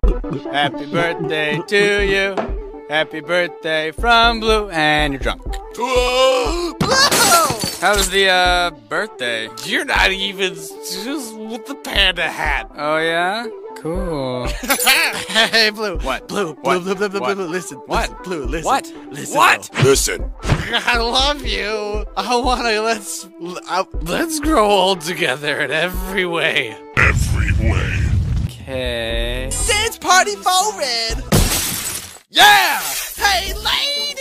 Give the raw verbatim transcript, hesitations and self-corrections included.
Happy birthday to you. Happy birthday from Blue, and you're drunk. Blue! How was the uh birthday? You're not even just with the panda hat. Oh yeah? Cool. Hey, Blue. What? Blue, Blue, What? Blue, Blue, Blue, What? Blue, listen. What? Listen, Blue, listen. What? Listen. What? Blue. Listen. I love you. I wanna let's uh, let's grow old together in every way. Every way. Okay. Dance party forward. Yeah. Hey, ladies.